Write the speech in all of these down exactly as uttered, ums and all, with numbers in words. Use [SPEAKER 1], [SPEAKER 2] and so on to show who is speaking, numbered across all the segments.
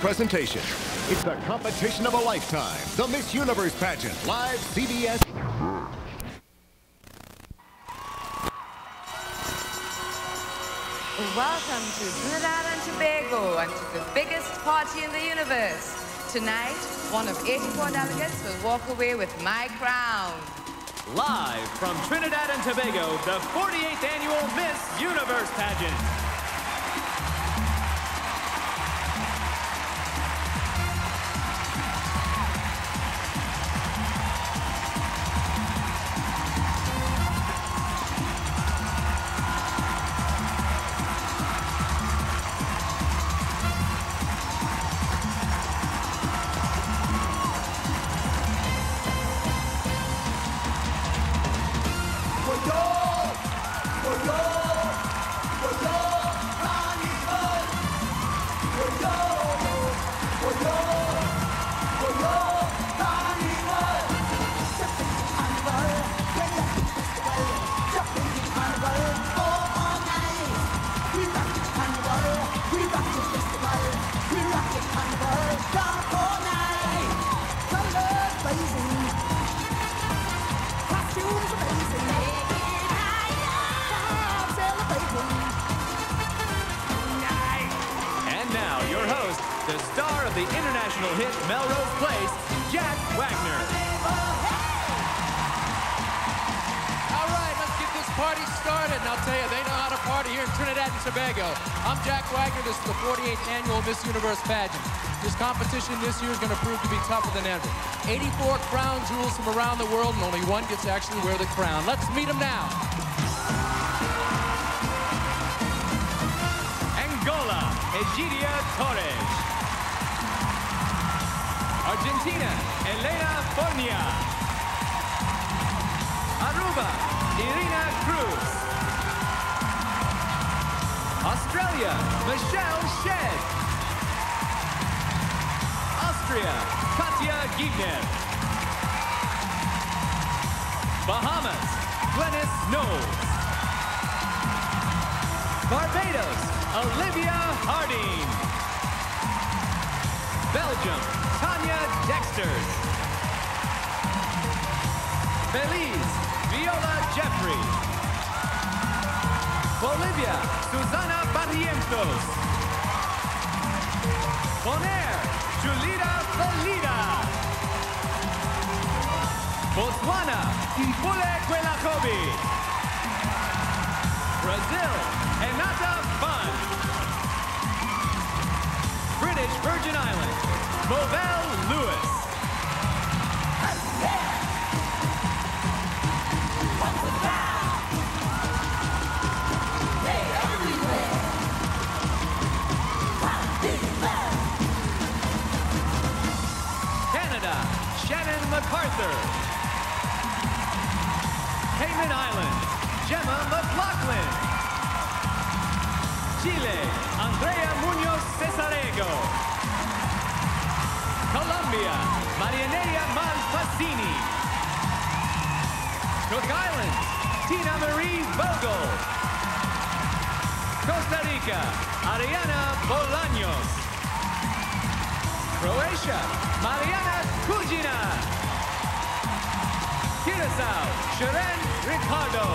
[SPEAKER 1] presentation. It's the competition of a lifetime. The Miss Universe pageant, live C B S.
[SPEAKER 2] Welcome to Trinidad and Tobago and to the biggest party in the universe. Tonight, one of eighty-four delegates will walk away with my crown.
[SPEAKER 3] Live from Trinidad and Tobago, the forty-eighth annual Miss Universe pageant. The star of the international hit Melrose Place, Jack Wagner.
[SPEAKER 4] All right, let's get this party started. And I'll tell you, they know how to party here in Trinidad and Tobago. I'm Jack Wagner. This is the forty-eighth annual Miss Universe pageant. This competition this year is going to prove to be tougher than ever. eighty-four crown jewels from around the world, and only one gets to actually wear the crown. Let's meet them now.
[SPEAKER 3] Angola, Egidia Torres. Argentina, Elena Fornia. Aruba, Irina Cruz. Australia, Michelle Shedd. Austria, Katja Giebner. Bahamas, Glennis Knowles. Barbados, Olivia Harding. Belgium, Tanya Dexters. Belize, Viola Jeffrey. Bolivia, Susana Barrientos. Bonaire, Julita Felida. Botswana, Mpule Kwelakobi. Brazil, Enata Fun. British Virgin Islands, Movell Lewis. Canada, Shannon MacArthur. Cayman Islands, Gemma McLaughlin. Chile, Andrea Munoz Cesarego. Colombia, Marianella Malfacini. Cook Islands, Tina Marie Vogel. Costa Rica, Ariana Bolaños. Croatia, Mariana Kujina. Curacao, Sharon Ricardo.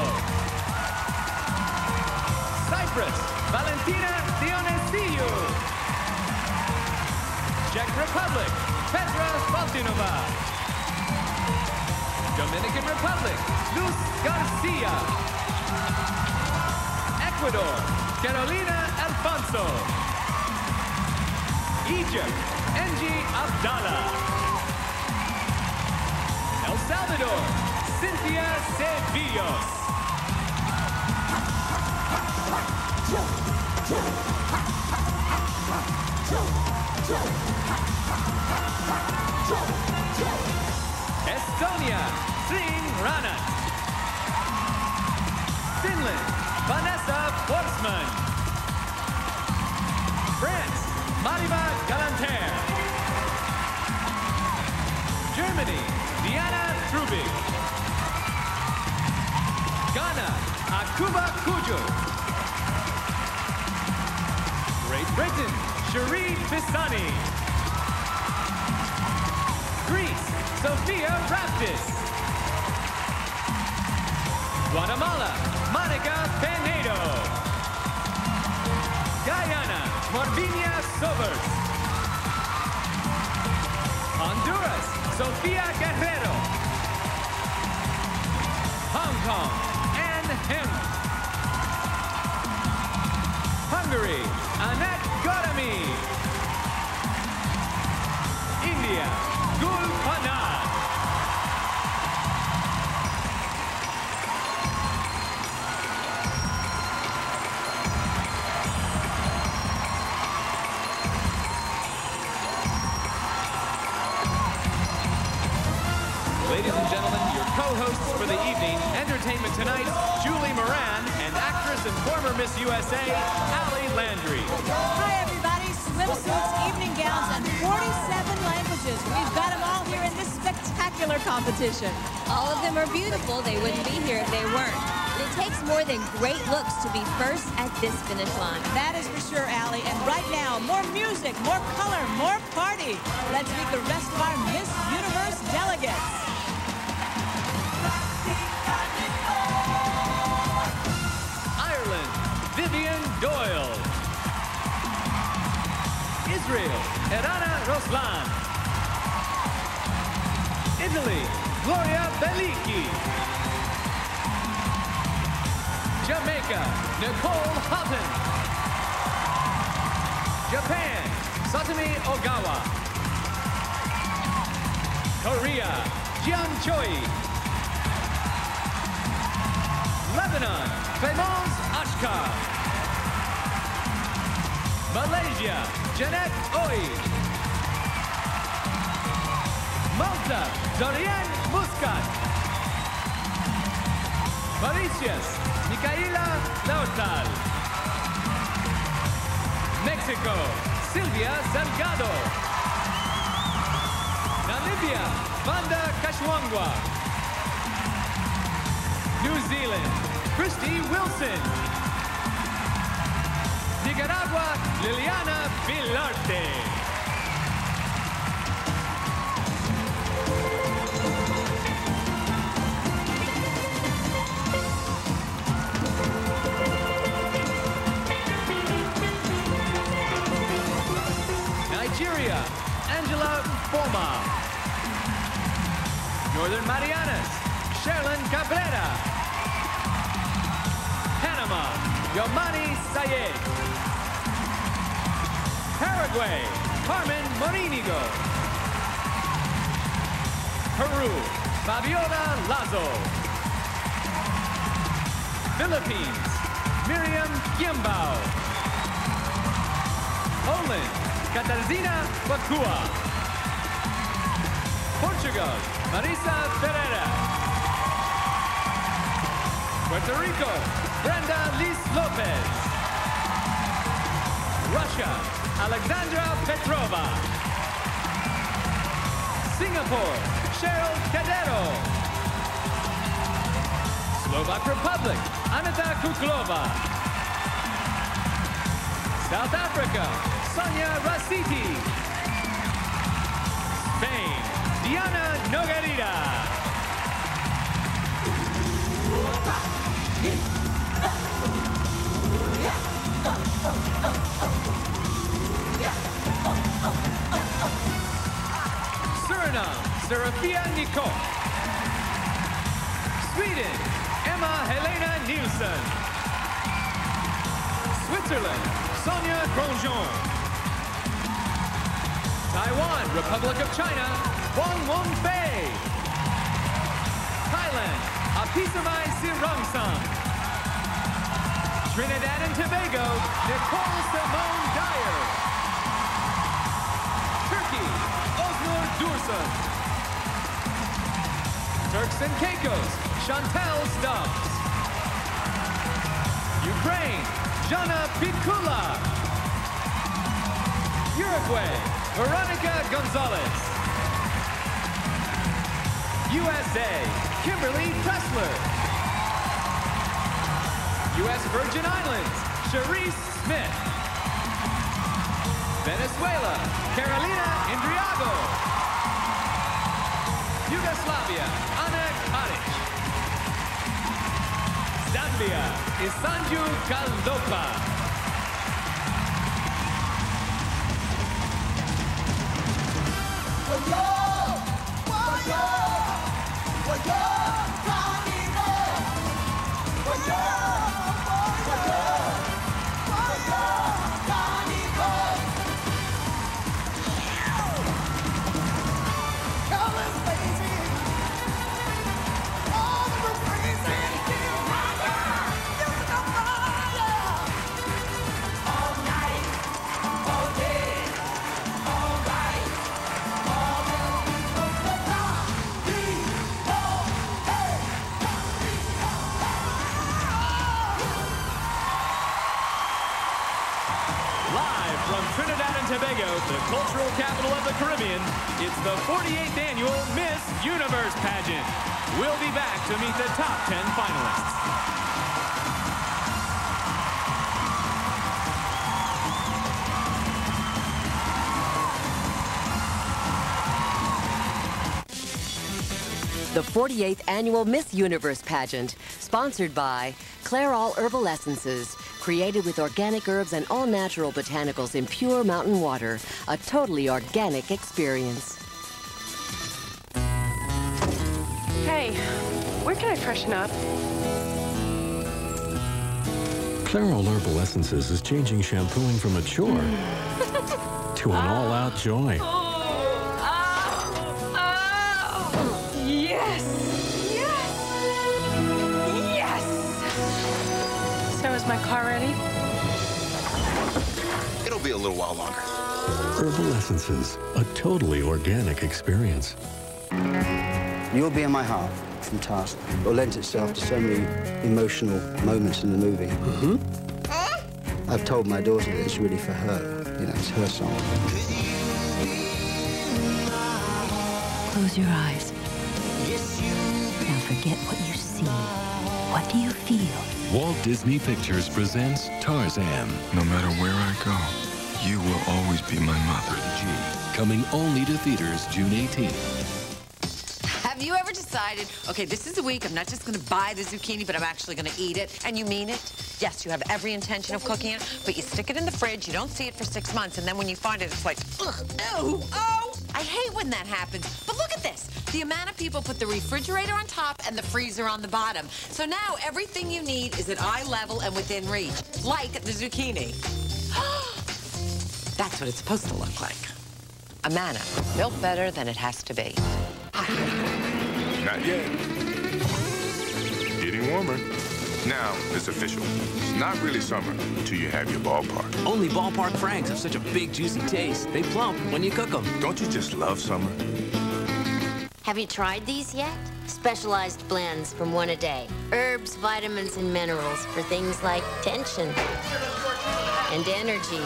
[SPEAKER 3] Cyprus, Valentina Dionisio. Czech Republic, Petra Faltinova. Dominican Republic, Luz Garcia. Ecuador, Carolina Alfonso. Egypt, Engie Abdallah. El Salvador, Cynthia Ceballos. Estonia, Srin Ranat. Finland, Vanessa Forsman. France, Mariva Galanter. Germany, Diana Trubig. Ghana, Akuba Kujo. Great Britain, Cherie Pisani. Greece, Sophia Raftis. Guatemala, Monica Penedo. Guyana, Morvinia Sobers. Honduras, Sofia Guerrero. Hong Kong, Anne Him. Hungary, Annette Godami. India, Gul Panad. Ladies and gentlemen, your co-hosts for the evening, Entertainment Tonight, Julie Moran, and actress and former Miss U S A, Ali Landry.
[SPEAKER 5] Hi, everybody. Swimsuits, evening gowns, and forty-seven languages. We've got them all here in this spectacular competition.
[SPEAKER 6] All of them are beautiful. They wouldn't be here if they weren't. But it takes more than great looks to be first at this finish line.
[SPEAKER 5] That is for sure, Allie. And right now, more music, more color, more party. Let's meet the rest of our Miss Universe delegates.
[SPEAKER 3] Ireland, Vivian Doyle. Israel, Erana Roslan. Italy, Gloria Bellicchi. Jamaica, Nicole Houghton. Japan, Satomi Ogawa. Korea, Jian Choi. Lebanon, Clemence Ashkar. Malaysia, Jeanette Oi. Malta, Dorian Muscat. Mauritius, Micaela Laurtal. Mexico, Silvia Salgado. Namibia, Vanda Kashwangwa. New Zealand, Christy Wilson. Nicaragua, Liliana Vilarte. Nigeria, Angela Foma. Northern Marianas, Sherlyn Cabrera. Panama, Yomani Sayed. Paraguay, Carmen Morinigo. Peru, Fabiola Lazo. Philippines, Miriam Gimbao. Poland, Katarzyna Wakua. Portugal, Marisa Ferreira. Puerto Rico, Brenda Liz Lopez. Russia, Alexandra Petrova. Singapore, Cheryl Cadero. Slovak Republic, Anita Kuklova. South Africa, Sonia Rasiti. Spain, Diana Nogueira. Suriname, Serafia Nico. Sweden, Emma Helena Nielsen. Switzerland, Sonia Grandjean. Taiwan, Republic of China, Wang Wenfei. Thailand, Apisamai Sirongsan. Trinidad and Tobago, Nicole Simone Dyer. Turkey, Osnur Dursun. Turks and Caicos, Chantal Stubbs. Ukraine, Jana Pikula. Uruguay, Veronica Gonzalez. U S A, Kimberly Pressler. U S Virgin Islands, Cherise Smith. Venezuela, Carolina Indriago. Yugoslavia, Ana Karic. Zambia, Isanju Kaldopa. From Trinidad and Tobago, the cultural capital of the Caribbean, it's the forty-eighth annual Miss Universe pageant. We'll be back to meet the top ten finalists.
[SPEAKER 7] The forty-eighth annual Miss Universe pageant, sponsored by Clairol Herbal Essences, created with organic herbs and all-natural botanicals in pure mountain water, a totally organic experience.
[SPEAKER 8] Hey, where can I freshen up?
[SPEAKER 9] Clairol Herbal Essences is changing shampooing from a chore to an all-out joy.
[SPEAKER 8] Yes! Yes! Yes! So is my car ready?
[SPEAKER 10] It'll be a little while longer.
[SPEAKER 9] Herbal Essences, a totally organic experience.
[SPEAKER 11] You'll Be in My Heart from Task will lend itself to so many emotional moments in the movie. Mm-hmm. I've told my daughter that it's really for her. You know, it's her song.
[SPEAKER 12] Close your eyes. Now forget what you see. What do you feel?
[SPEAKER 13] Walt Disney Pictures presents Tarzan.
[SPEAKER 14] No matter where I go, you will always be my mother.
[SPEAKER 13] G. Coming only to theaters June eighteenth.
[SPEAKER 15] Have you ever decided, okay, this is a week, I'm not just going to buy the zucchini, but I'm actually going to eat it, and you mean it? Yes, you have every intention of cooking it, but you stick it in the fridge, you don't see it for six months, and then when you find it, it's like, ugh, ew, oh! I hate when that happens, but look at this. The amount of people put the refrigerator on top and the freezer on the bottom. So now everything you need is at eye level and within reach, like the zucchini. That's what it's supposed to look like. A manna, built better than it has to be.
[SPEAKER 14] Not yet. Getting warmer. Now it's official. It's not really summer until you have your ballpark.
[SPEAKER 16] Only ballpark Franks have such a big, juicy taste. They plump when you cook them.
[SPEAKER 14] Don't you just love summer?
[SPEAKER 17] Have you tried these yet? Specialized blends from One A Day. Herbs, vitamins, and minerals for things like tension and energy.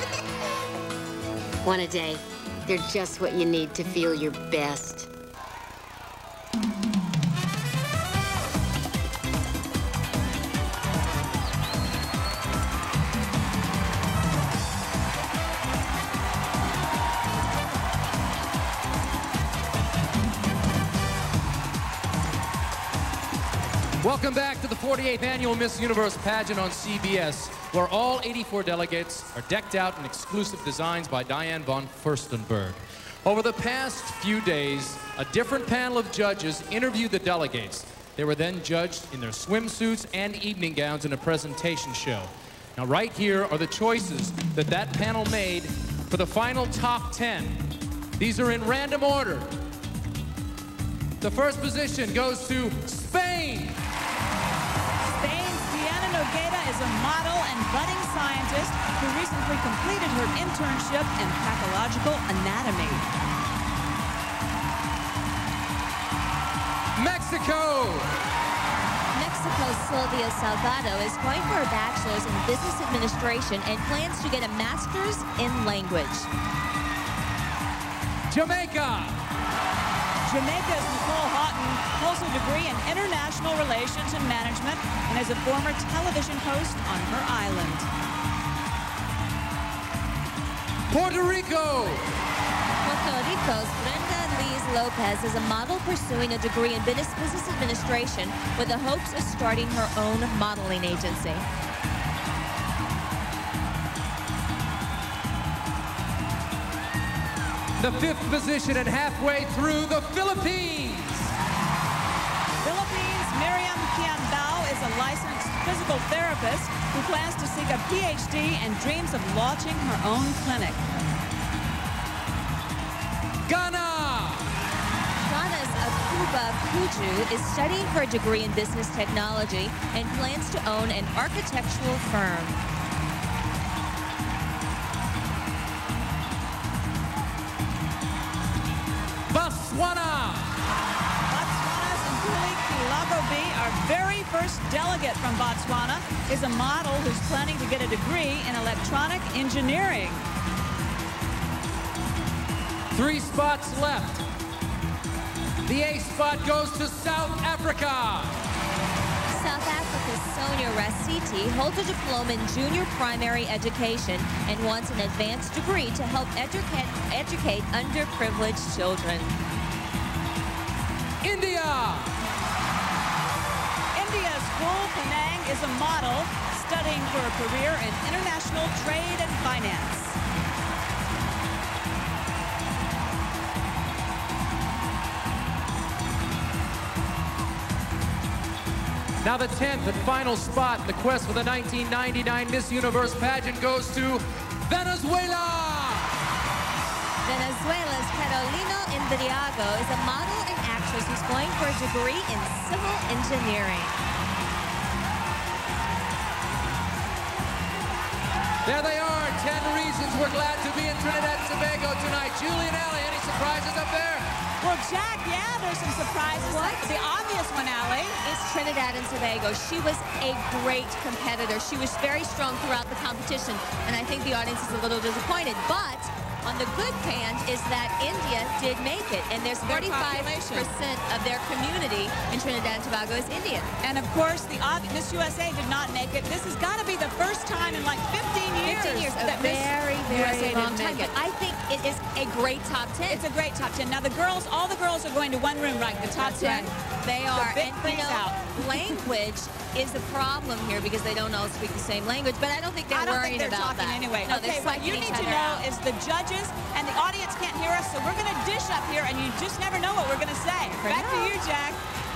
[SPEAKER 17] One A Day. They're just what you need to feel your best.
[SPEAKER 4] Welcome back to the forty-eighth annual Miss Universe pageant on C B S, where all eighty-four delegates are decked out in exclusive designs by Diane von Furstenberg. Over the past few days, a different panel of judges interviewed the delegates. They were then judged in their swimsuits and evening gowns in a presentation show. Now, right here are the choices that that panel made for the final top ten. These are in random order. The first position goes to Spain.
[SPEAKER 5] Spain's Diana Nogueira is a model and budding scientist who recently completed her internship in pathological anatomy.
[SPEAKER 4] Mexico.
[SPEAKER 6] Mexico's Sylvia Salgado is going for a bachelor's in business administration and plans to get a master's in language.
[SPEAKER 4] Jamaica.
[SPEAKER 5] Jamaica's Nicole Houghton holds a degree in international relations and management and is a former television host on her island.
[SPEAKER 4] Puerto Rico.
[SPEAKER 6] Puerto Rico's Brenda Liz Lopez is a model pursuing a degree in business, business administration with the hopes of starting her own modeling agency.
[SPEAKER 4] The fifth position and halfway through, the Philippines.
[SPEAKER 5] Philippines, Miriam Kiambao is a licensed physical therapist who plans to seek a P H D and dreams of launching her own clinic.
[SPEAKER 4] Ghana.
[SPEAKER 6] Ghana's Akuba Kuju is studying for a degree in business technology and plans to own an architectural firm.
[SPEAKER 4] Botswana.
[SPEAKER 5] Botswana's Mpuli Kilagobi, our very first delegate from Botswana, is a model who's planning to get a degree in electronic engineering.
[SPEAKER 4] Three spots left. The eighth spot goes to South Africa.
[SPEAKER 6] South Africa's Sonia Rasiti holds a diploma in junior primary education and wants an advanced degree to help educate, educate underprivileged children.
[SPEAKER 4] India.
[SPEAKER 5] India's Gul Panang is a model studying for a career in international trade and finance.
[SPEAKER 4] Now the tenth and final spot in the quest for the nineteen ninety-nine Miss Universe pageant goes to Venezuela.
[SPEAKER 6] Venezuela's Carolina Indriago is a model and actress who's going for a degree in civil engineering.
[SPEAKER 4] There they are, ten reasons we're glad to be in Trinidad and Tobago tonight. Julie and Allie, any surprises up there?
[SPEAKER 5] Well, Jack, yeah, there's some surprises.
[SPEAKER 6] What?
[SPEAKER 5] The obvious one, Allie,
[SPEAKER 6] is Trinidad and Tobago. She was a great competitor. She was very strong throughout the competition, and I think the audience is a little disappointed. But on the good hand is that India did make it, and there's forty-five percent of their community in Trinidad and Tobago is Indian.
[SPEAKER 5] And of course, the Miss U S A did not make it. This has got to be the first time in like fifteen years.
[SPEAKER 6] fifteen years, a
[SPEAKER 5] that Miss
[SPEAKER 6] very,
[SPEAKER 5] U S A
[SPEAKER 6] very long
[SPEAKER 5] didn't
[SPEAKER 6] time.
[SPEAKER 5] make
[SPEAKER 6] But
[SPEAKER 5] it.
[SPEAKER 6] I think it is a great top ten.
[SPEAKER 5] It's a great top ten. Now the girls, all the girls are going to one room, right? The top
[SPEAKER 6] That's
[SPEAKER 5] ten.
[SPEAKER 6] right. They are.
[SPEAKER 5] The big
[SPEAKER 6] and you
[SPEAKER 5] piece
[SPEAKER 6] know,
[SPEAKER 5] out.
[SPEAKER 6] language is the problem here because they don't all speak the same language. But I don't think they're
[SPEAKER 5] I don't
[SPEAKER 6] worried
[SPEAKER 5] think they're
[SPEAKER 6] about
[SPEAKER 5] talking
[SPEAKER 6] that.
[SPEAKER 5] anyway.
[SPEAKER 6] No,
[SPEAKER 5] Okay,
[SPEAKER 6] they're
[SPEAKER 5] what you
[SPEAKER 6] psyching
[SPEAKER 5] need
[SPEAKER 6] each
[SPEAKER 5] to
[SPEAKER 6] other
[SPEAKER 5] know
[SPEAKER 6] out.
[SPEAKER 5] is the judges and the audience can't hear us, so we're going to dish up here, and you just never know what we're going to say. Back to you, Jack.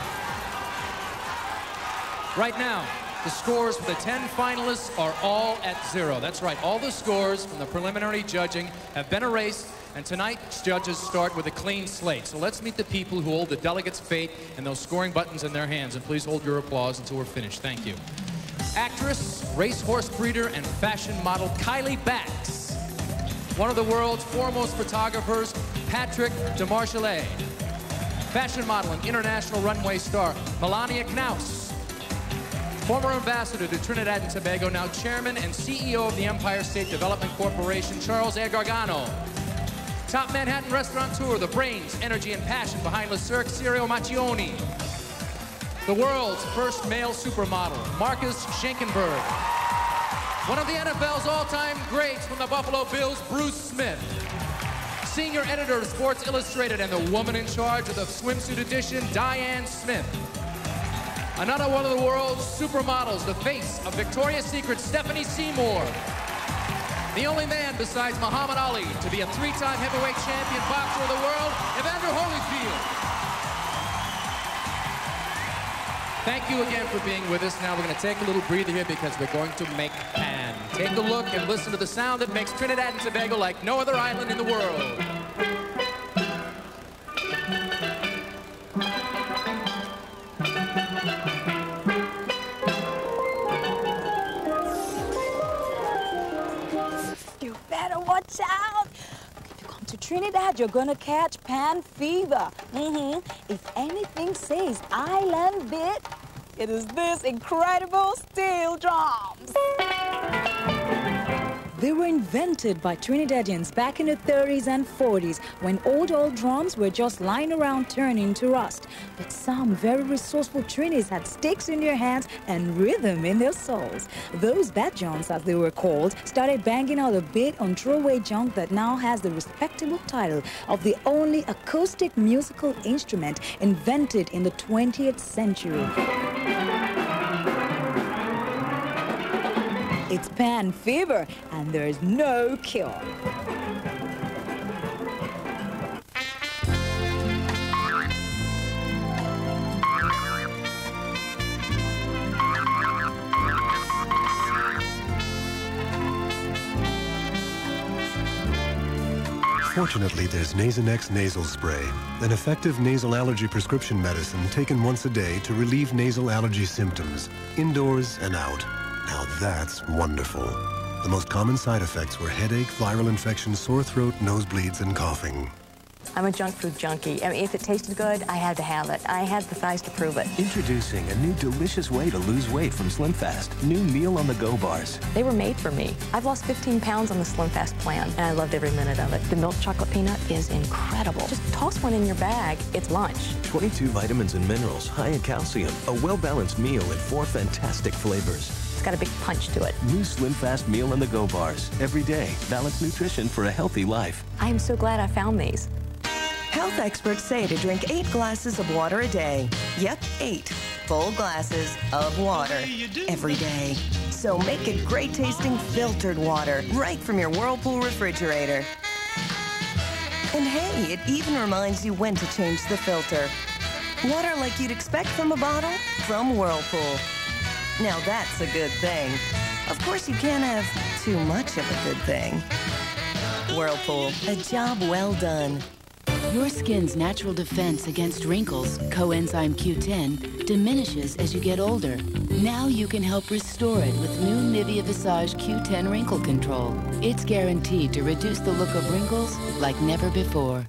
[SPEAKER 4] Right now, the scores for the ten finalists are all at zero. That's right, all the scores from the preliminary judging have been erased, and tonight's judges start with a clean slate. So let's meet the people who hold the delegates' fate and those scoring buttons in their hands, and please hold your applause until we're finished. Thank you. Actress, racehorse breeder, and fashion model Kylie Bax. One of the world's foremost photographers, Patrick DeMarchallais. Fashion model and international runway star, Melania Knaus. Former ambassador to Trinidad and Tobago, now chairman and C E O of the Empire State Development Corporation, Charles A. Gargano. Top Manhattan restaurateur, the brains, energy, and passion behind Le Cirque, Cirio Macchioni. The world's first male supermodel, Marcus Schenkenberg. One of the N F L's all-time greats from the Buffalo Bills, Bruce Smith. Senior editor of Sports Illustrated and the woman in charge of the swimsuit edition, Diane Smith. Another one of the world's supermodels, the face of Victoria's Secret, Stephanie Seymour. The only man besides Muhammad Ali to be a three-time heavyweight champion boxer of the world, Evander Holyfield. Thank you again for being with us. Now we're going to take a little breather here because we're going to make pan. Take a look and listen to the sound that makes Trinidad and Tobago like no other island in the world.
[SPEAKER 10] You better watch out. If you come to Trinidad, you're gonna catch pan fever. Mm-hmm. If anything says island bit, it is this incredible steel drums. They were invented by Trinidadians back in the thirties and forties when old old drums were just lying around turning to rust. But some very resourceful Trinis had sticks in their hands and rhythm in their souls. Those bat johns, as they were called, started banging out a bit on throwaway junk that now has the respectable title of the only acoustic musical instrument invented in the twentieth century. It's pan fever, and there's no cure.
[SPEAKER 18] Fortunately, there's Nasonex nasal spray, an effective nasal allergy prescription medicine taken once a day to relieve nasal allergy symptoms, indoors and out. Now that's wonderful. The most common side effects were headache, viral infection, sore throat, nosebleeds, and coughing.
[SPEAKER 19] I'm a junk food junkie. I mean, if it tasted good, I had to have it. I had the thighs to prove it.
[SPEAKER 20] Introducing a new delicious way to lose weight from SlimFast. New Meal on the Go bars.
[SPEAKER 19] They were made for me. I've lost fifteen pounds on the SlimFast plan, and I loved every minute of it. The milk chocolate peanut is incredible. Just toss one in your bag. It's lunch.
[SPEAKER 20] twenty-two vitamins and minerals, high in calcium. A well-balanced meal in four fantastic flavors.
[SPEAKER 19] It's got a big punch to it.
[SPEAKER 20] New SlimFast Meal on the Go bars. Every day, balanced nutrition for a healthy life.
[SPEAKER 19] I am so glad I found these.
[SPEAKER 21] Health experts say to drink eight glasses of water a day. Yep, eight full glasses of water every day. So make it great tasting filtered water right from your Whirlpool refrigerator. And hey, it even reminds you when to change the filter. Water like you'd expect from a bottle from Whirlpool. Now that's a good thing. Of course, you can't have too much of a good thing. Whirlpool, a job well done.
[SPEAKER 22] Your skin's natural defense against wrinkles, coenzyme Q ten, diminishes as you get older. Now you can help restore it with new Nivea Visage Q ten Wrinkle Control. It's guaranteed to reduce the look of wrinkles like never before.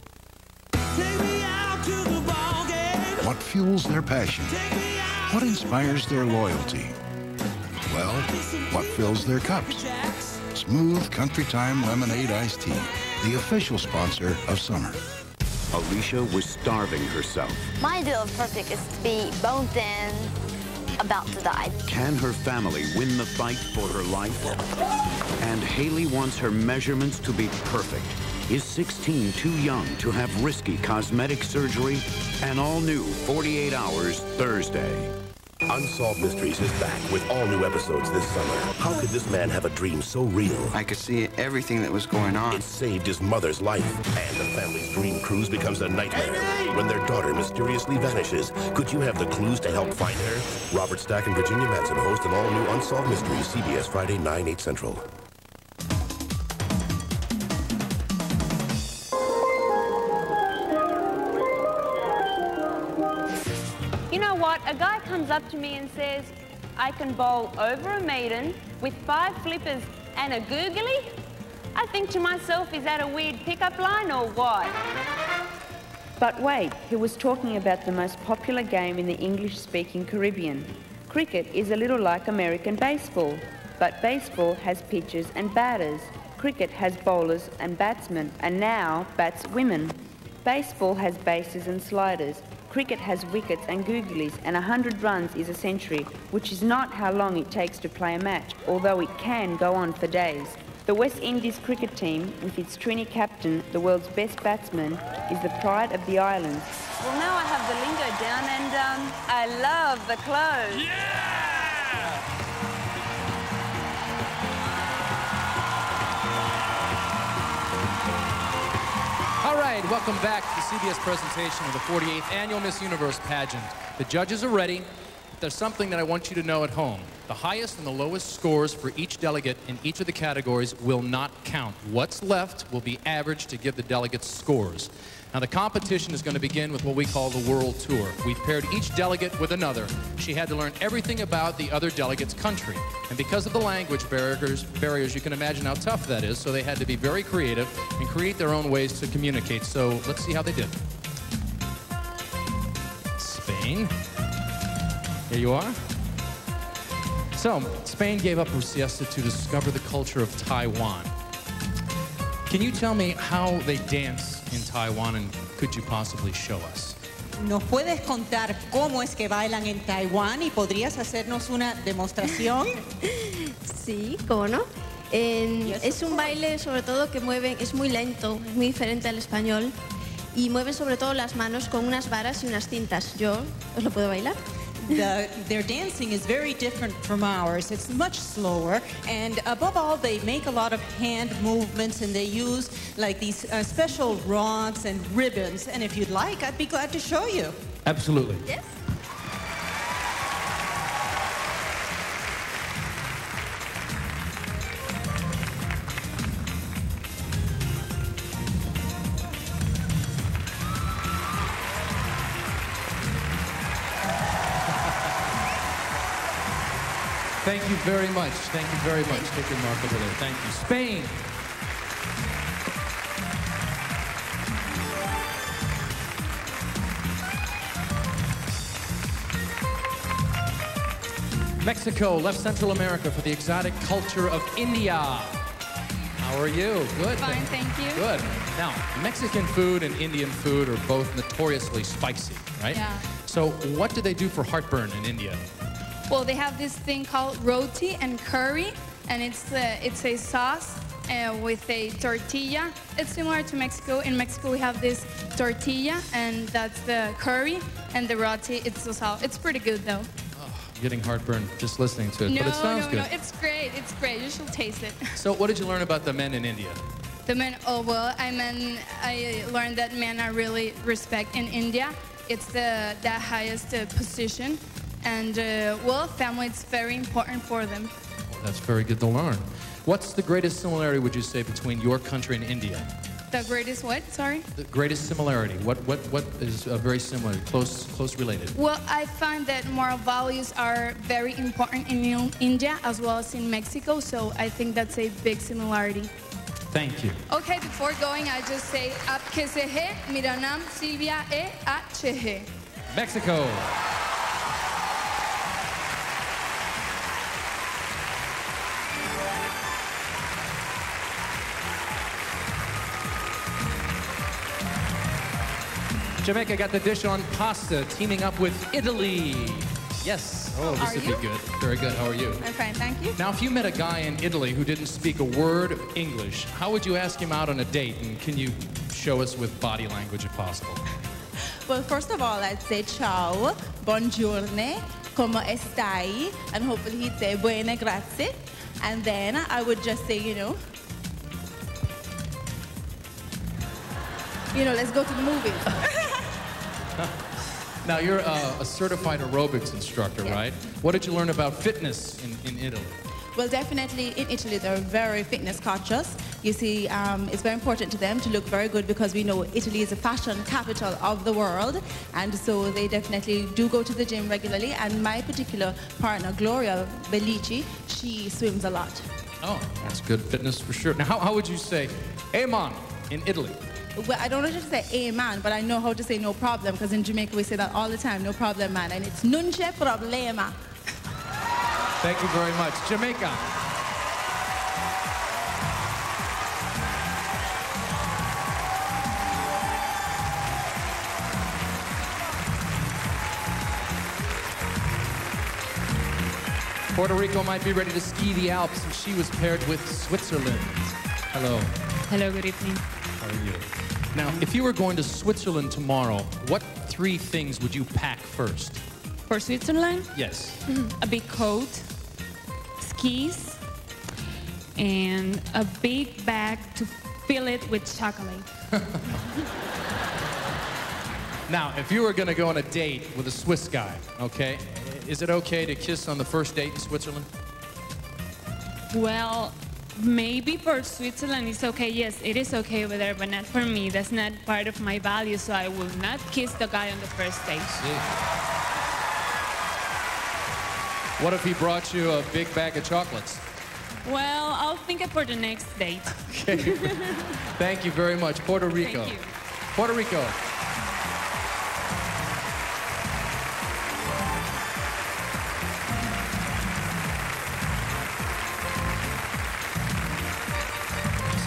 [SPEAKER 23] What fuels their passion? What inspires their loyalty? Well, what fills their cups? Smooth Country Time Lemonade Iced Tea, the official sponsor of summer.
[SPEAKER 24] Alicia was starving herself.
[SPEAKER 25] My ideal of perfect is to be bone thin, about to die.
[SPEAKER 24] Can her family win the fight for her life? And Haley wants her measurements to be perfect. Is sixteen too young to have risky cosmetic surgery? An all-new forty-eight hours Thursday.
[SPEAKER 26] Unsolved Mysteries is back with all new episodes this summer. How could this man have a dream so real?
[SPEAKER 11] I could see everything that was going on.
[SPEAKER 26] It saved his mother's life, and the family's dream cruise becomes a nightmare when their daughter mysteriously vanishes. Could you have the clues to help find her? Robert Stack and Virginia Madsen host an all-new Unsolved Mysteries, C B S Friday, nine, eight Central.
[SPEAKER 27] You know what? A guy comes up to me and says, I can bowl over a maiden with five flippers and a googly? I think to myself, is that a weird pickup line or what?
[SPEAKER 28] But wait, he was talking about the most popular game in the English-speaking Caribbean. Cricket is a little like American baseball, but baseball has pitchers and batters. Cricket has bowlers and batsmen, and now bats women. Baseball has bases and sliders. Cricket has wickets and googlies, and a hundred runs is a century, which is not how long it takes to play a match, although it can go on for days. The West Indies cricket team, with its Trini captain, the world's best batsman, is the pride of the islands.
[SPEAKER 27] Well, now I have the lingo down, and um, I love the clothes.
[SPEAKER 4] Yeah! All right, welcome back to the C B S presentation of the forty-eighth Annual Miss Universe pageant. The judges are ready. There's something that I want you to know at home. The highest and the lowest scores for each delegate in each of the categories will not count. What's left will be averaged to give the delegates scores. Now, the competition is going to begin with what we call the World Tour. We've paired each delegate with another. She had to learn everything about the other delegate's country. And because of the language barriers, barriers, you can imagine how tough that is, so they had to be very creative and create their own ways to communicate. So let's see how they did. Spain. Here you are. So, Spain gave up her siesta to discover the culture of Taiwan. Can you tell me how they dance in Taiwan, and could you possibly show us?
[SPEAKER 1] ¿Nos puedes contar cómo es que bailan en Taiwán y podrías hacernos una demostración?
[SPEAKER 2] Sí, ¿cómo no? En- es un baile sobre todo que mueven, es muy lento, es muy diferente al español y mueven sobre todo las manos con unas varas y unas cintas. Yo os lo puedo bailar.
[SPEAKER 1] The, their dancing is very different from ours. It's much slower, and above all, they make a lot of hand movements, and they use like these uh, special rods and ribbons. And if you'd like, I'd be glad to show you.
[SPEAKER 4] Absolutely.
[SPEAKER 2] Yes.
[SPEAKER 4] Thank you very much. Thank you very much. Take your mark over there. Thank you. Spain. Mexico left Central America for the exotic culture of India. How are you? Good.
[SPEAKER 3] Fine, thank you.
[SPEAKER 4] Good. Now, Mexican food and Indian food are both notoriously spicy, right?
[SPEAKER 3] Yeah.
[SPEAKER 4] So what do they do for heartburn in India?
[SPEAKER 3] Well, they have this thing called roti and curry, and it's uh, it's a sauce uh, with a tortilla. It's similar to Mexico. In Mexico, we have this tortilla, and that's the curry, and the roti, it's the sauce. It's pretty good, though.
[SPEAKER 4] Getting heartburn just listening to it,
[SPEAKER 3] no,
[SPEAKER 4] but it sounds
[SPEAKER 3] no,
[SPEAKER 4] good.
[SPEAKER 3] no, it's great. It's great. You should taste it.
[SPEAKER 4] So what did you learn about the men in India?
[SPEAKER 3] The men, oh, well, I mean, I learned that men are really respect in India. It's the, the highest uh, position. And, uh, well, family is very important for them.
[SPEAKER 4] That's very good to learn. What's the greatest similarity, would you say, between your country and India?
[SPEAKER 3] The greatest what? Sorry?
[SPEAKER 4] The greatest similarity. What what what is uh, very similar, close close related?
[SPEAKER 3] Well, I find that moral values are very important in India as well as in Mexico, so I think that's a big similarity.
[SPEAKER 4] Thank you.
[SPEAKER 3] Okay, before going, I just say, Aap kaise hai? Mera naam Silvia e H hai.
[SPEAKER 4] Mexico. Jamaica got the dish on pasta, teaming up with Italy. Yes. Oh, this
[SPEAKER 3] Are
[SPEAKER 4] would
[SPEAKER 3] you?
[SPEAKER 4] be good. Very good. How are you?
[SPEAKER 3] I'm fine, thank you.
[SPEAKER 4] Now, if you met a guy in Italy who didn't speak a word of English, how would you ask him out on a date? And can you show us with body language if possible?
[SPEAKER 7] Well, first of all, I'd say ciao, buongiorno, como estai, and hopefully he'd say buona grazie. And then I would just say, you know, you know, let's go to the movies.
[SPEAKER 4] Now, you're uh, a certified aerobics instructor, right? What did you learn about fitness in, in Italy?
[SPEAKER 7] Well, definitely in Italy, they're very fitness conscious. You see, um, it's very important to them to look very good because we know Italy is a fashion capital of the world. And so they definitely do go to the gym regularly. And my particular partner, Gloria Bellici, she swims a lot.
[SPEAKER 4] Oh, that's good fitness for sure. Now, how, how would you say, Amen in Italy?
[SPEAKER 7] Well, I don't know how to say amen, but I know how to say no problem because in Jamaica we say that all the time, no problem, man. And it's nunche problema.
[SPEAKER 4] Thank you very much. Jamaica. Puerto Rico might be ready to ski the Alps, and she was paired with Switzerland. Hello.
[SPEAKER 3] Hello, good evening.
[SPEAKER 4] How are you? Now, if you were going to Switzerland tomorrow, what three things would you pack first?
[SPEAKER 3] For Switzerland,
[SPEAKER 4] Yes.
[SPEAKER 3] a big coat, skis, and a big bag to fill it with chocolate.
[SPEAKER 4] Now, if you were going to go on a date with a Swiss guy, okay, is it okay to kiss on the first date in Switzerland?
[SPEAKER 3] Well, maybe for Switzerland it's okay. Yes, it is okay over there, but not for me. That's not part of my values, so I will not kiss the guy on the first date.
[SPEAKER 4] What if he brought you a big bag of chocolates?
[SPEAKER 3] Well, I'll think it for the next date.
[SPEAKER 4] Okay. Thank you very much. Puerto Rico.
[SPEAKER 3] Thank you.
[SPEAKER 4] Puerto Rico.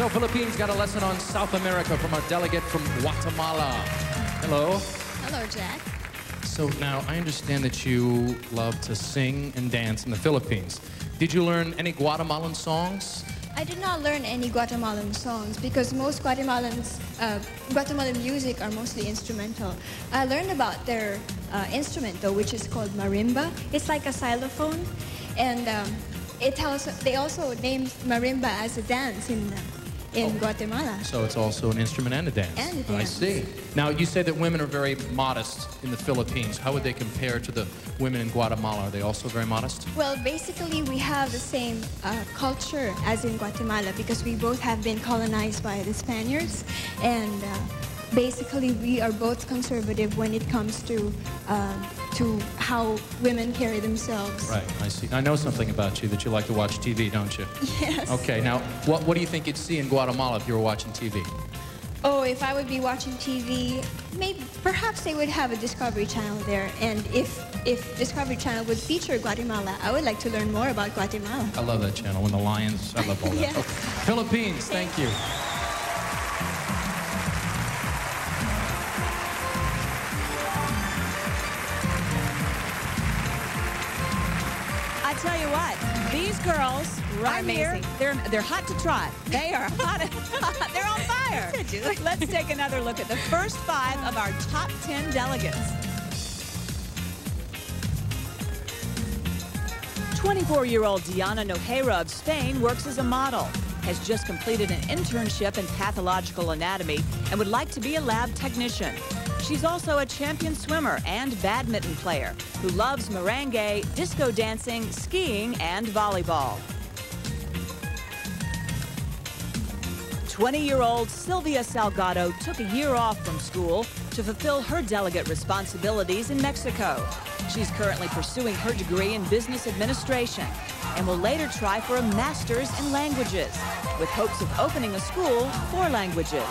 [SPEAKER 4] So Philippines got a lesson on South America from our delegate from Guatemala. Hello.
[SPEAKER 8] Hello, Jack.
[SPEAKER 4] So now I understand that you love to sing and dance in the Philippines. Did you learn any Guatemalan songs?
[SPEAKER 8] I did not learn any Guatemalan songs because most Guatemalans, uh, Guatemalan music are mostly instrumental. I learned about their uh, instrument though, which is called marimba. It's like a xylophone, and um, it also, they also named marimba as a dance in uh, in oh. Guatemala.
[SPEAKER 4] So it's also an instrument and a dance.
[SPEAKER 8] And a dance.
[SPEAKER 4] I see. Now you say that women are very modest in the Philippines. How would they compare to the women in Guatemala? Are they also very modest?
[SPEAKER 8] Well, basically we have the same uh, culture as in Guatemala because we both have been colonized by the Spaniards, and uh, basically we are both conservative when it comes to uh, to how women carry themselves.
[SPEAKER 4] Right, I see. I know something about you, that you like to watch T V, don't you?
[SPEAKER 8] Yes.
[SPEAKER 4] Okay, now what, what do you think you'd see in Guatemala if you were watching T V?
[SPEAKER 8] Oh, if I would be watching T V, maybe perhaps they would have a Discovery Channel there, and if if Discovery Channel would feature Guatemala, I would like to learn more about Guatemala.
[SPEAKER 4] I love that channel, when the lions, I love all that.
[SPEAKER 8] Yes.
[SPEAKER 4] Okay. Philippines, thank you.
[SPEAKER 5] I tell you what, these girls right here, they're, they're hot to trot. They are hot. They're on fire. Let's take another look at the first five of our top ten delegates. twenty-four-year-old Diana Nogueira of Spain works as a model, has just completed an internship in pathological anatomy, and would like to be a lab technician. She's also a champion swimmer and badminton player who loves merengue, disco dancing, skiing, and volleyball. twenty-year-old Sylvia Salgado took a year off from school to fulfill her delegate responsibilities in Mexico. She's currently pursuing her degree in business administration and will later try for a master's in languages, with hopes of opening a school for languages.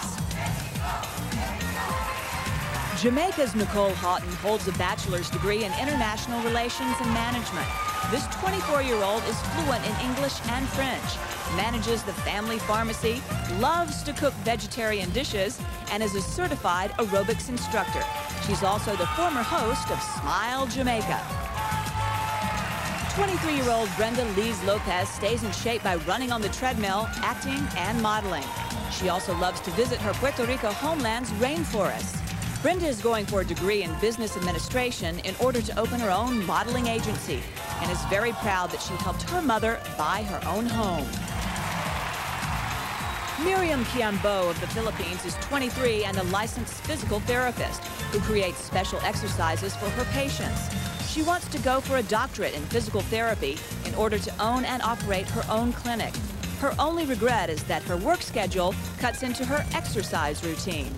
[SPEAKER 5] Jamaica's Nicole Houghton holds a bachelor's degree in international relations and management. This twenty-four-year-old is fluent in English and French, manages the family pharmacy, loves to cook vegetarian dishes, and is a certified aerobics instructor. She's also the former host of Smile Jamaica. twenty-three-year-old Brenda Lees Lopez stays in shape by running on the treadmill, acting, and modeling. She also loves to visit her Puerto Rico homeland's rainforest. Brenda is going for a degree in business administration in order to open her own modeling agency, and is very proud that she helped her mother buy her own home. Miriam Kiambo of the Philippines is twenty-three and a licensed physical therapist who creates special exercises for her patients. She wants to go for a doctorate in physical therapy in order to own and operate her own clinic. Her only regret is that her work schedule cuts into her exercise routine.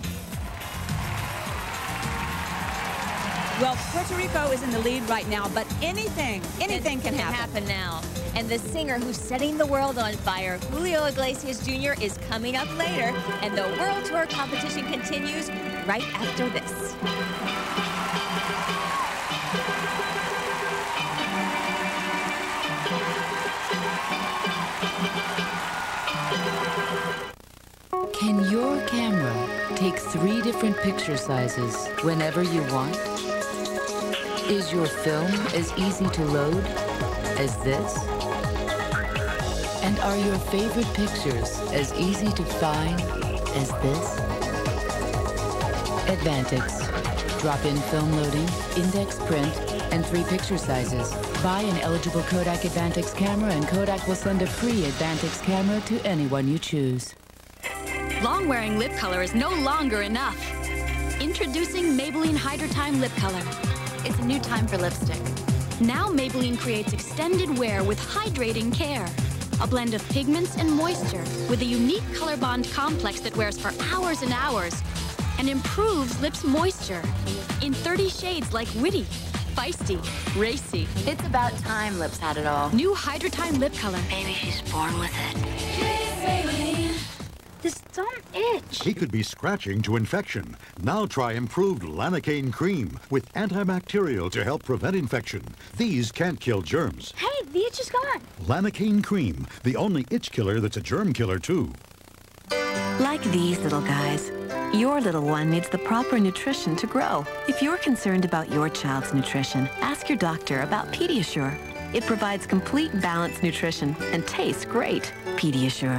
[SPEAKER 5] Well, Puerto Rico is in the lead right now, but anything, anything can happen.
[SPEAKER 6] happen now. And the singer who's setting the world on fire, Julio Iglesias Junior, is coming up later, and the World Tour competition continues right after this.
[SPEAKER 22] Can your camera take three different picture sizes whenever you want? Is your film as easy to load as this? And are your favorite pictures as easy to find as this? Advantix. Drop-in film loading, index print, and three picture sizes. Buy an eligible Kodak Advantix camera and Kodak will send a free Advantix camera to anyone you choose.
[SPEAKER 9] Long-wearing lip color is no longer enough. Introducing Maybelline Hydra Time Lip Color. It's a new time for lipstick. Now Maybelline creates extended wear with hydrating care. A blend of pigments and moisture with a unique color bond complex that wears for hours and hours and improves lips moisture in thirty shades like witty, feisty, racy.
[SPEAKER 22] It's about time lips had it all.
[SPEAKER 9] New Hydra Time Lip Color.
[SPEAKER 22] Maybe she's born with it.
[SPEAKER 9] Maybelline.
[SPEAKER 12] This don't itch.
[SPEAKER 13] He could be scratching to infection. Now try improved Lanacane cream with antibacterial to help prevent infection. These can't kill germs.
[SPEAKER 12] Hey, the itch is gone.
[SPEAKER 13] Lanacane cream, the only itch killer that's a germ killer, too.
[SPEAKER 10] Like these little guys, your little one needs the proper nutrition to grow. If you're concerned about your child's nutrition, ask your doctor about Pediasure. It provides complete balanced nutrition and tastes great. Pediasure.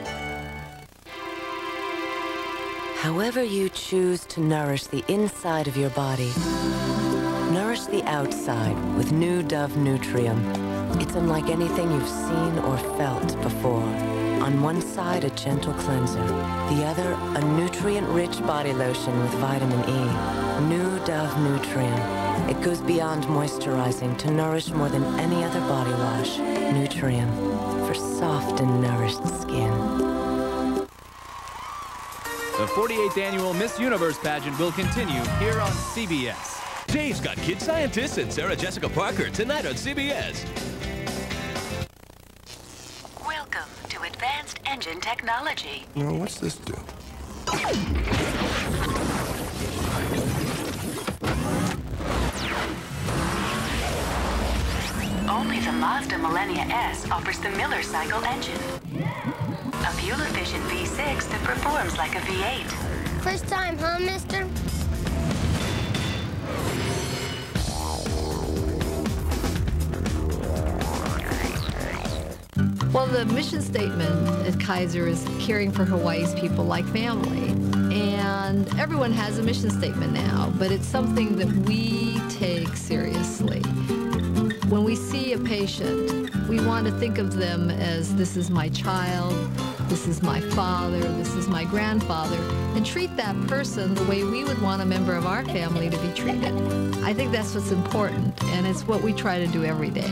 [SPEAKER 14] However you choose to nourish the inside of your body, nourish the outside with new Dove Nutrium. It's unlike anything you've seen or felt before. On one side, a gentle cleanser. The other, a nutrient-rich body lotion with vitamin E. New Dove Nutrium. It goes beyond moisturizing to nourish more than any other body wash. Nutrium, for soft and nourished skin.
[SPEAKER 15] The forty-eighth annual Miss Universe pageant will continue here on C B S.
[SPEAKER 16] Dave's got Kid Scientist and Sarah Jessica Parker tonight on C B S.
[SPEAKER 10] Welcome to Advanced Engine Technology.
[SPEAKER 23] No, what's this do?
[SPEAKER 10] Only the Mazda Millennia S offers the Miller Cycle engine. A fuel-efficient V six that performs like a V eight.
[SPEAKER 25] First time, huh, mister?
[SPEAKER 17] Well, the mission statement at Kaiser is caring for Hawaii's people like family. And everyone has a mission statement now, but it's something that we take seriously. When we see a patient, we want to think of them as, this is my child, this is my father, this is my grandfather, and treat that person the way we would want a member of our family to be treated. I think that's what's important, and it's what we try to do every day.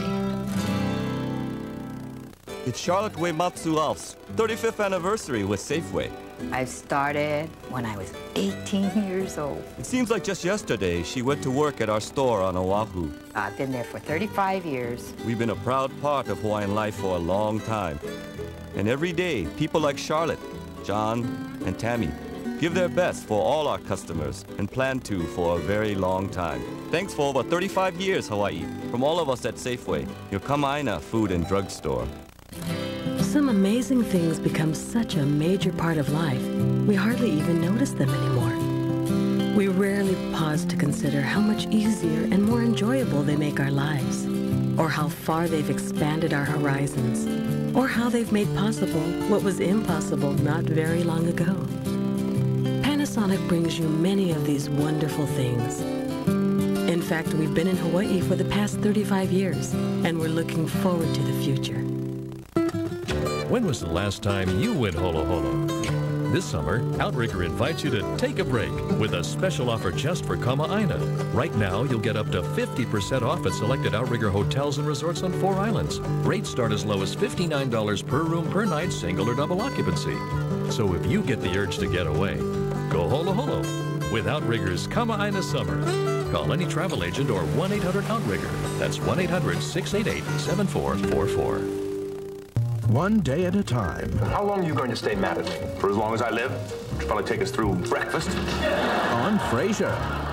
[SPEAKER 18] It's Charlotte Uematsu Alf's thirty-fifth anniversary with Safeway.
[SPEAKER 19] I started when I was eighteen years old.
[SPEAKER 18] It seems like just yesterday she went to work at our store on Oahu.
[SPEAKER 19] I've been there for thirty-five years.
[SPEAKER 18] We've been a proud part of Hawaiian life for a long time. And every day, people like Charlotte, John, and Tammy give their best for all our customers and plan to for a very long time. Thanks for over thirty-five years, Hawaii. From all of us at Safeway, your Kama'aina Food and Drug Store.
[SPEAKER 20] Some amazing things become such a major part of life, we hardly even notice them anymore. We rarely pause to consider how much easier and more enjoyable they make our lives, or how far they've expanded our horizons, or how they've made possible what was impossible not very long ago. Panasonic brings you many of these wonderful things. In fact, we've been in Hawaii for the past thirty-five years, and we're looking forward to the future.
[SPEAKER 29] When was the last time you went holo holo? This summer, Outrigger invites you to take a break with a special offer just for Kama'aina. Right now, you'll get up to fifty percent off at selected Outrigger hotels and resorts on four islands. Rates start as low as fifty-nine dollars per room per night, single or double occupancy. So if you get the urge to get away, go holo holo with Outrigger's Kama'aina Summer. Call any travel agent or one eight hundred Outrigger. That's one eight hundred, six eight eight, seven four four four.
[SPEAKER 30] One day at a time.
[SPEAKER 31] How long are you going to stay mad at me? For as long as I live? Which will probably take us through breakfast.
[SPEAKER 30] On Frasier.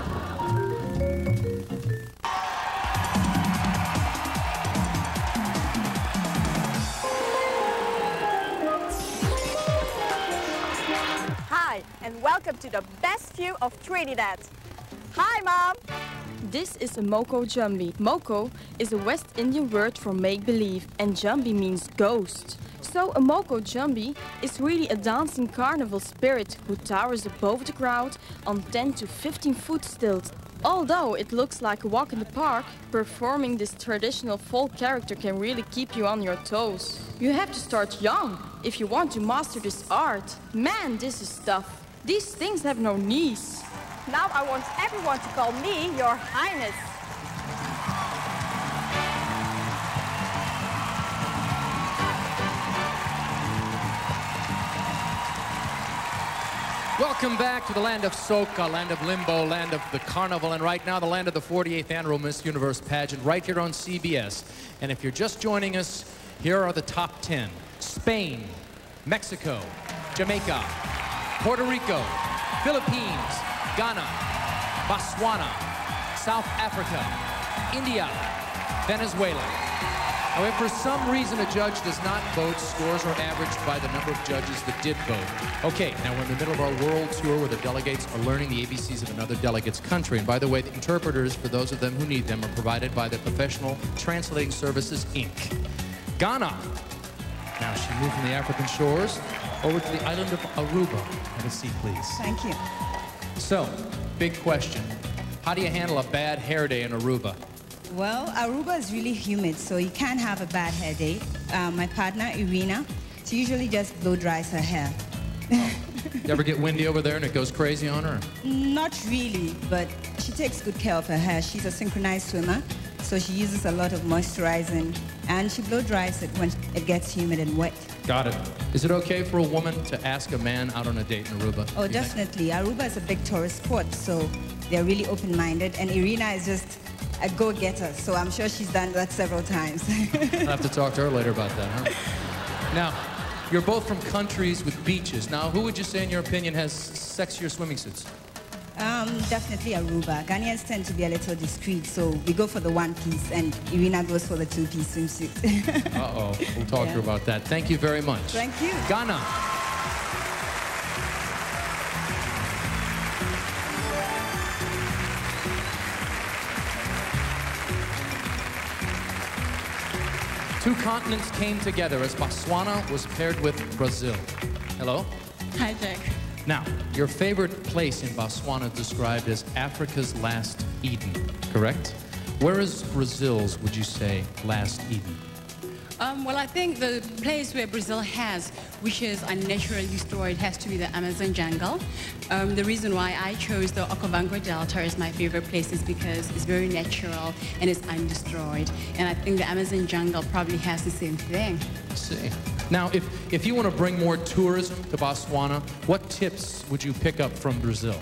[SPEAKER 32] Hi, and welcome to the best view of Trinidad. Hi, Mom!
[SPEAKER 33] This is a Moko Jumbi. Moko is a West Indian word for make-believe, and Jumbi means ghost. So a Moko Jumbi is really a dancing carnival spirit who towers above the crowd on ten to fifteen foot stilts. Although it looks like a walk in the park, performing this traditional folk character can really keep you on your toes. You have to start young if you want to master this art. Man, this is tough. These things have no knees.
[SPEAKER 32] Now I want everyone to call me Your Highness.
[SPEAKER 4] Welcome back to the land of Soca, land of limbo, land of the carnival, and right now the land of the forty-eighth annual Miss Universe pageant right here on C B S. And if you're just joining us, here are the top ten. Spain, Mexico, Jamaica, Puerto Rico, Philippines, Ghana, Botswana, South Africa, India, Venezuela. Now, if for some reason a judge does not vote, scores are averaged by the number of judges that did vote. Okay, now we're in the middle of our world tour where the delegates are learning the A B Cs of another delegate's country. And by the way, the interpreters, for those of them who need them, are provided by the Professional Translating Services, Incorporated. Ghana. Now she moved from the African shores over to the island of Aruba. Have a seat, please.
[SPEAKER 1] Thank you.
[SPEAKER 4] So, big question. How do you handle a bad hair day in Aruba?
[SPEAKER 1] Well, Aruba is really humid, so you can't have a bad hair day. Uh, my partner, Irina, she usually just blow dries her hair.
[SPEAKER 4] You ever get windy over there and it goes crazy on her?
[SPEAKER 1] Not really, but she takes good care of her hair. She's a synchronized swimmer, so she uses a lot of moisturizing, and she blow dries it when it gets humid and wet.
[SPEAKER 4] Got it. Is it okay for a woman to ask a man out on a date in Aruba?
[SPEAKER 1] Oh, definitely. Think? Aruba is a big tourist spot, so they're really open-minded, and Irina is just a go-getter, so I'm sure she's done that several times.
[SPEAKER 4] I'll have to talk to her later about that, huh? Now, you're both from countries with beaches. Now, who would you say, in your opinion, has sexier swimming suits?
[SPEAKER 1] Um, definitely Aruba. Ghanaians tend to be a little discreet, so we go for the one-piece, and Irina goes for the two-piece swimsuit.
[SPEAKER 4] Uh-oh. We'll talk yeah. to her about that. Thank you very much.
[SPEAKER 1] Thank you.
[SPEAKER 4] Ghana. Two continents came together as Botswana was paired with Brazil. Hello?
[SPEAKER 2] Hi, Jack.
[SPEAKER 4] Now, your favorite place in Botswana is described as Africa's last Eden, correct? Where is Brazil's, would you say, last Eden?
[SPEAKER 2] Um, well, I think the place where Brazil has, which is unnaturally destroyed, has to be the Amazon jungle. Um, the reason why I chose the Okavango Delta as my favorite place is because it's very natural and it's undestroyed. And I think the Amazon jungle probably has the same thing.
[SPEAKER 4] I see. Now, if, if you want to bring more tourism to Botswana, what tips would you pick up from Brazil?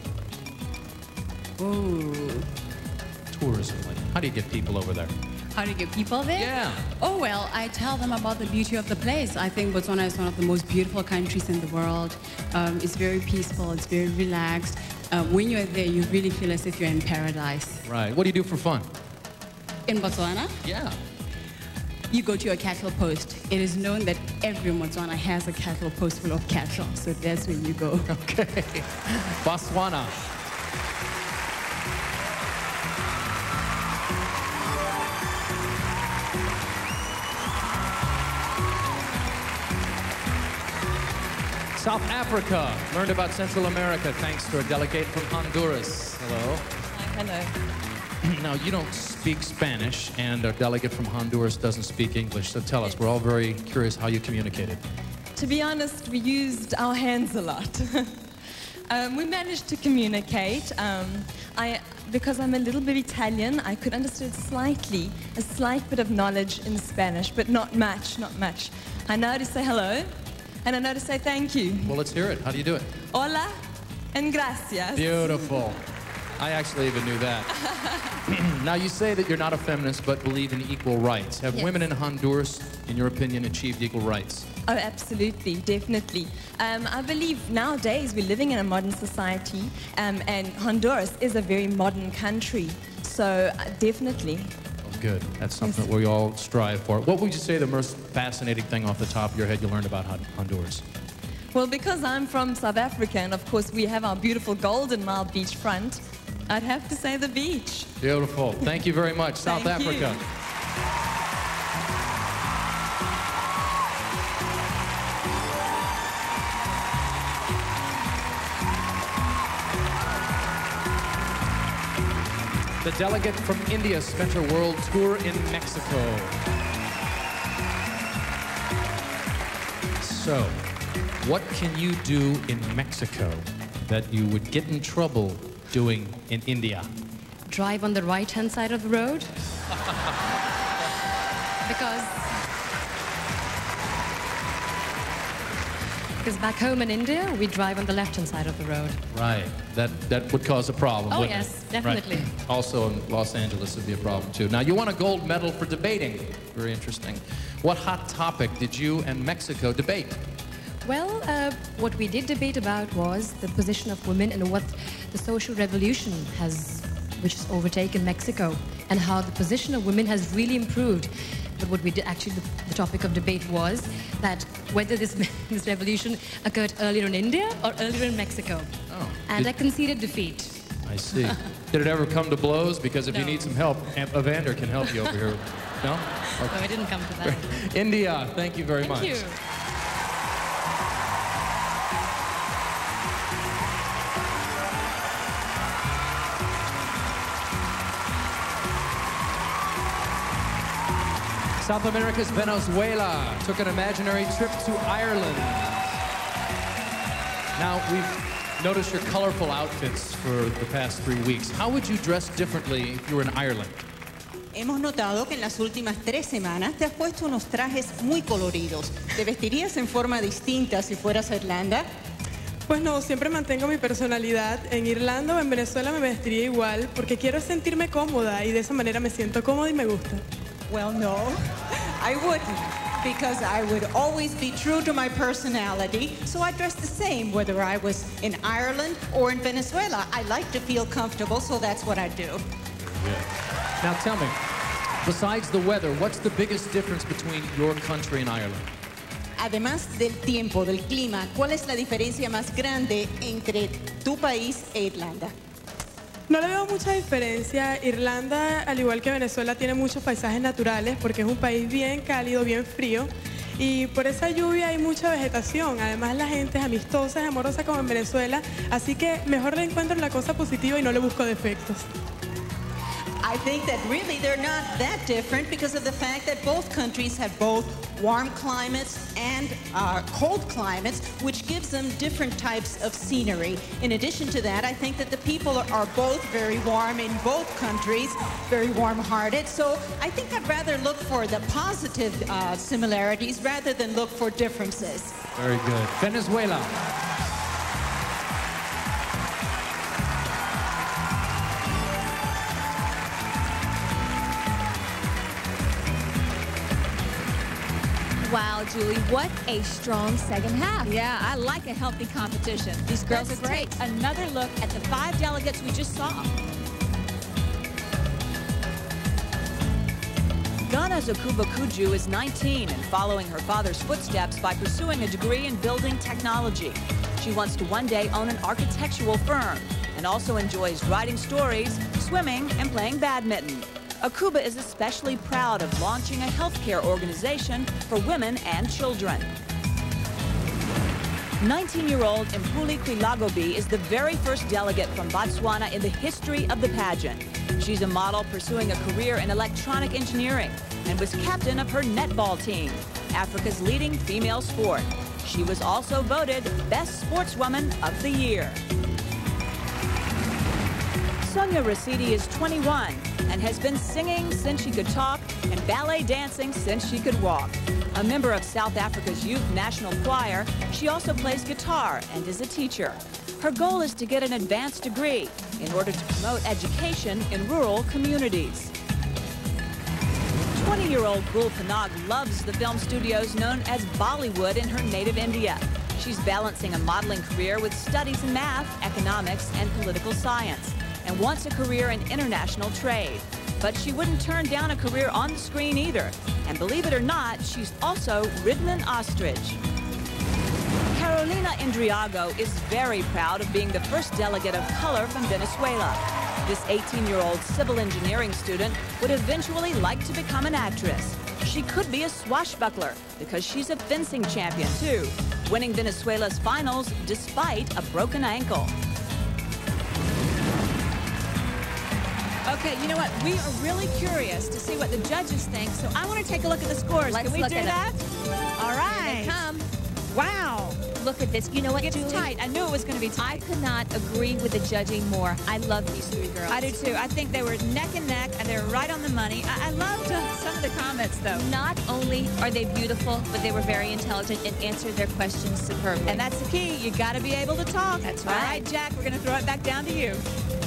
[SPEAKER 2] Ooh.
[SPEAKER 4] Tourism. Like, how do you get people over there?
[SPEAKER 2] How do you get people there?
[SPEAKER 4] Yeah.
[SPEAKER 2] Oh, well, I tell them about the beauty of the place. I think Botswana is one of the most beautiful countries in the world. Um, it's very peaceful. It's very relaxed. Uh, when you're there, you really feel as if you're in paradise.
[SPEAKER 4] Right. What do you do for fun?
[SPEAKER 2] In Botswana?
[SPEAKER 4] Yeah.
[SPEAKER 2] You go to a cattle post. It is known that every Botswana has a cattle post full of cattle, so that's where you go.
[SPEAKER 4] Okay. Botswana. South Africa learned about Central America thanks to a delegate from Honduras. Hello.
[SPEAKER 2] Hi, hello.
[SPEAKER 4] Now, you don't speak Spanish, and a delegate from Honduras doesn't speak English, so tell us, we're all very curious how you communicated.
[SPEAKER 3] To be honest, we used our hands a lot. um, we managed to communicate. Um, I, because I'm a little bit Italian, I could understand slightly, a slight bit of knowledge in Spanish, but not much, not much. I know how to say hello. And I know to say thank you.
[SPEAKER 4] Well, let's hear it. How do you do it?
[SPEAKER 3] Hola and gracias.
[SPEAKER 4] Beautiful. I actually even knew that. Now, you say that you're not a feminist, but believe in equal rights. Have
[SPEAKER 3] yes.
[SPEAKER 4] women in Honduras, in your opinion, achieved equal rights?
[SPEAKER 3] Oh, absolutely, definitely. Um, I believe nowadays we're living in a modern society, um, and Honduras is a very modern country. So, uh, definitely.
[SPEAKER 4] Good. That's something yes. that we all strive for. What would you say the most fascinating thing off the top of your head you learned about Honduras?
[SPEAKER 3] Well, because I'm from South Africa, and of course we have our beautiful Golden Mile beachfront, I'd have to say the beach.
[SPEAKER 4] Beautiful. Thank you very much. South
[SPEAKER 3] Thank
[SPEAKER 4] Africa.
[SPEAKER 3] You.
[SPEAKER 4] The delegate from India spent her world tour in Mexico. So, what can you do in Mexico that you would get in trouble doing in India?
[SPEAKER 2] Drive on the right-hand side of the road. because... Because back home in India, we drive on the left-hand side of the road.
[SPEAKER 4] Right. That that would cause a problem,
[SPEAKER 2] oh,
[SPEAKER 4] wouldn't
[SPEAKER 2] yes,
[SPEAKER 4] it?
[SPEAKER 2] definitely.
[SPEAKER 4] Right. Also in Los Angeles would be a problem, too. Now, you won a gold medal for debating. Very interesting. What hot topic did you and Mexico debate?
[SPEAKER 2] Well, uh, what we did debate about was the position of women and what the social revolution has, which has overtaken Mexico.
[SPEAKER 5] and how the position of women has really improved. But what we did, actually, the, the topic of debate was that whether this, this revolution occurred earlier in India or earlier in Mexico.
[SPEAKER 4] Oh.
[SPEAKER 5] And
[SPEAKER 4] Did-
[SPEAKER 5] I conceded defeat.
[SPEAKER 4] I see. Did it ever come to blows? Because if you
[SPEAKER 5] No.
[SPEAKER 4] need some help, Aunt Evander can help you over here. No?
[SPEAKER 5] No, it didn't come to that.
[SPEAKER 4] India, thank you very
[SPEAKER 5] Thank
[SPEAKER 4] much.
[SPEAKER 5] you.
[SPEAKER 4] South America's Venezuela took an imaginary trip to Ireland. Now, we've noticed your colorful outfits for the past three weeks. How would you dress differently if you were in Ireland?
[SPEAKER 6] Hemos notado que en las últimas tres semanas te has puesto unos trajes muy coloridos. ¿Te vestirías en forma distinta si fueras a Irlanda?
[SPEAKER 7] Pues no, siempre mantengo mi personalidad. En Irlanda o en Venezuela me vestiría igual porque quiero sentirme cómoda y de esa manera me siento cómoda y me gusta.
[SPEAKER 6] Well, no, I wouldn't, because I would always be true to my personality, so I dress the same whether I was in Ireland or in Venezuela. I like to feel comfortable, so that's what I do.
[SPEAKER 4] Now tell me, besides the weather, what's the biggest difference between your country and Ireland?
[SPEAKER 6] Además del tiempo, del clima, ¿cuál es la diferencia más grande entre tu país e Irlanda?
[SPEAKER 7] No le veo mucha diferencia. Irlanda, al igual que Venezuela, tiene muchos paisajes naturales porque es un país bien cálido, bien frío. Y por esa lluvia hay mucha vegetación. Además, la gente es amistosa, es amorosa como en Venezuela. Así que mejor le encuentro la cosa positiva y no le busco defectos.
[SPEAKER 6] I think that really they're not that different because of the fact that both countries have both warm climates and uh, cold climates, which gives them different types of scenery. In addition to that, I think that the people are both very warm in both countries, very warm-hearted. So I think I'd rather look for the positive uh, similarities rather than look for differences.
[SPEAKER 4] Very good. Venezuela.
[SPEAKER 8] Wow, Julie, what a strong second half.
[SPEAKER 9] Yeah, I like a healthy competition. These girls
[SPEAKER 8] Let's
[SPEAKER 9] are great.
[SPEAKER 8] take
[SPEAKER 9] Another look at the five delegates we just saw.
[SPEAKER 11] Ghana's Akuba Kuju is nineteen and following her father's footsteps by pursuing a degree in building technology. She wants to one day own an architectural firm and also enjoys writing stories, swimming, and playing badminton. Akuba is especially proud of launching a healthcare organization for women and children. nineteen-year-old Mpuli Kwilagobi is the very first delegate from Botswana in the history of the pageant. She's a model pursuing a career in electronic engineering and was captain of her netball team, Africa's leading female sport. She was also voted Best Sportswoman of the Year. Sonia Rasidi is twenty-one and has been singing since she could talk and ballet dancing since she could walk. A member of South Africa's Youth National Choir, she also plays guitar and is a teacher. Her goal is to get an advanced degree in order to promote education in rural communities. twenty-year-old Gul Panag loves the film studios known as Bollywood in her native India. She's balancing a modeling career with studies in math, economics, and political science, and wants a career in international trade. But she wouldn't turn down a career on the screen either. And believe it or not, she's also ridden an ostrich. Carolina Indriago is very proud of being the first delegate of color from Venezuela. This eighteen-year-old civil engineering student would eventually like to become an actress. She could be a swashbuckler because she's a fencing champion too, winning Venezuela's finals despite a broken ankle.
[SPEAKER 9] Okay, you know what? We are really curious to see what the judges think, so I want to take a look at the scores.
[SPEAKER 8] Let's
[SPEAKER 9] Can we
[SPEAKER 8] look
[SPEAKER 9] do
[SPEAKER 8] at
[SPEAKER 9] that? All right.
[SPEAKER 8] Here they come.
[SPEAKER 9] Wow.
[SPEAKER 8] Look at this. You know what,
[SPEAKER 9] It's
[SPEAKER 8] Julie?
[SPEAKER 9] tight. I knew it was going to be tight.
[SPEAKER 8] I could not agree with the judging more. I love these three girls.
[SPEAKER 9] I do too. I think they were neck and neck, and they were right on the money. I, I loved uh, some of the comments, though.
[SPEAKER 8] Not only are they beautiful, but they were very intelligent and answered their questions superbly.
[SPEAKER 9] And that's the key. You got to be able to talk.
[SPEAKER 8] That's
[SPEAKER 9] All
[SPEAKER 8] right.
[SPEAKER 9] right, Jack, we're going to throw it back down to you.